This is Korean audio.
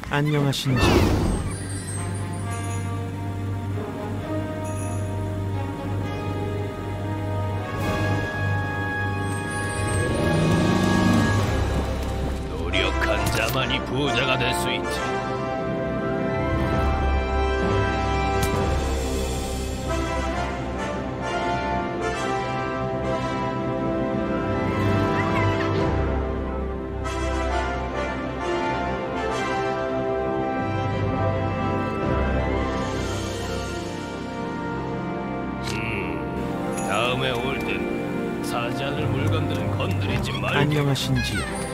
안녕하신지. 노력한 자만이 부자가 될 수 있지. 다음에 올 땐 사지 않을 물건들은 건드리지 말게. 안녕하신지.